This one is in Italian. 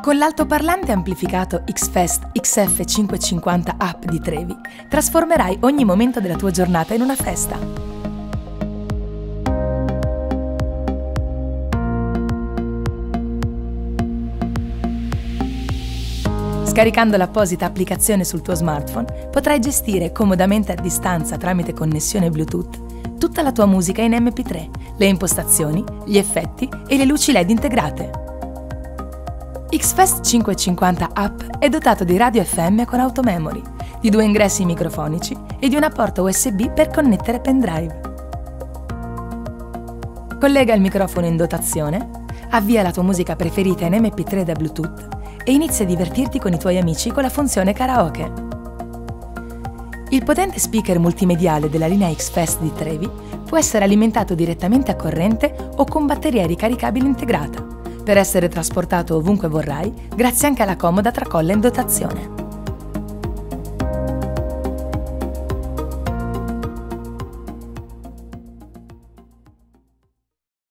Con l'altoparlante amplificato Xfest XF550 Up di Trevi, trasformerai ogni momento della tua giornata in una festa. Scaricando l'apposita applicazione sul tuo smartphone, potrai gestire comodamente a distanza tramite connessione Bluetooth tutta la tua musica in MP3, le impostazioni, gli effetti e le luci LED integrate. Xfest 550 Up è dotato di radio FM con automemory, di 2 ingressi microfonici e di una porta USB per connettere pendrive. Collega il microfono in dotazione, avvia la tua musica preferita in MP3 da Bluetooth e inizia a divertirti con i tuoi amici con la funzione karaoke. Il potente speaker multimediale della linea Xfest di Trevi può essere alimentato direttamente a corrente o con batteria ricaricabile integrata, per essere trasportato ovunque vorrai, grazie anche alla comoda tracolla in dotazione.